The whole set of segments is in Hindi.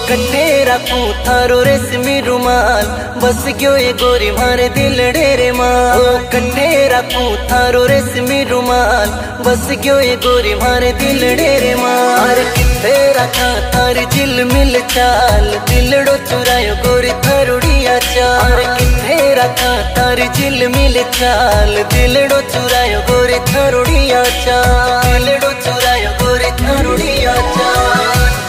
कट्टे रखूं थारो रेशमी रुमाल, बस गयो ये गोरी मारे दिल डेरे माल। ओ कट्टे रखूं थारो रेशमी रुमाल, बस गयो ये गोरी मारे दिल डेरे माल। किथे रखा थारी झिल मिल चाल, दिलड़ो चुरायो गोरी थारुड़िया चाल। किथे रखा थारी झिल मिल चाल, दिलड़ो चुरायो गोरी थारुड़िया चाल। दिलड़ो चुरायो गोरी थारुड़िया चाल।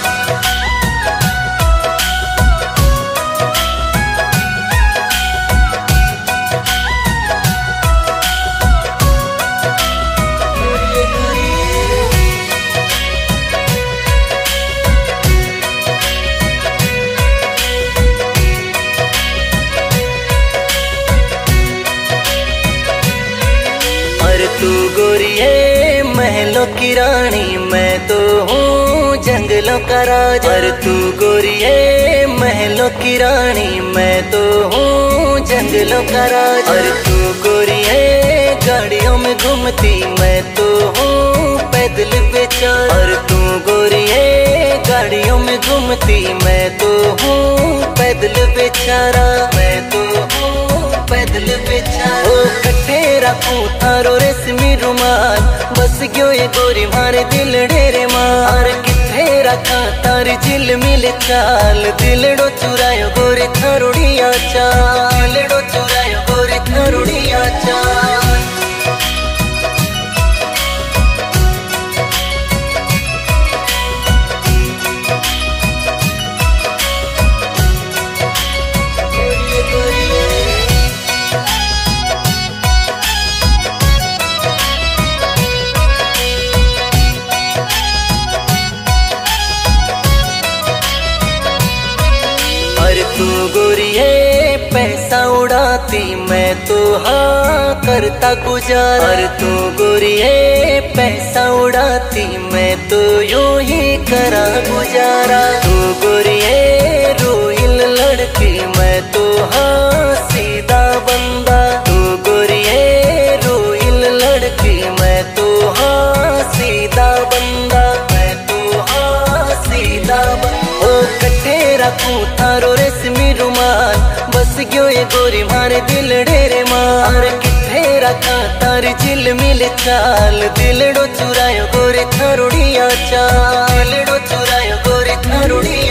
तू गोरी है महलों की रानी, मैं तो हूँ जंगलों का राजा। तू गोरी है महलों की रानी, मैं तो हूँ जंगलों का राजा। तू गोरी है गाड़ियों में घूमती, मैं तो हूँ पैदल बेचारा। और तू गोरी है गाड़ियों में घूमती, मैं तो हूँ पैदल बेचारा। मैं तो हूँ पैदल बेचारा। ओ कट्टे रखूं थारो रेशमी रुमाल, बस गयो ये गोरी मारे दिल डेरे मार। किथे रखा तारी झिल मिल चाल, दिलड़ो चुरायो गोरी थारुड़िया चाल। दिलड़ो चुरायो गोरी थारुड़िया चाल। तू गोरी है पैसा उड़ाती, मैं तो हाँ करता गुजारा। और तू गोरी है पैसा उड़ाती, मैं तो यूं ही करा गुजारा। तू गोरी है रोहिल लड़की, मैं तो हाँ सीधा बंदा। तू गोरी है रोहिल लड़की, मैं तो हाँ सीधा बंदा। मैं तो हाँ सीधा बंदा। ओ कट्टे रखूं थारो रेशमी रुमाल, बस गयो ये गोरी मारे दिल डेरे मार। किथे रखा तारी झिल मिल चाल, दिलड़ो चुरायो गोरी थारुड़िया चाल। दिलड़ो चुरायो गोरी थारुड़िया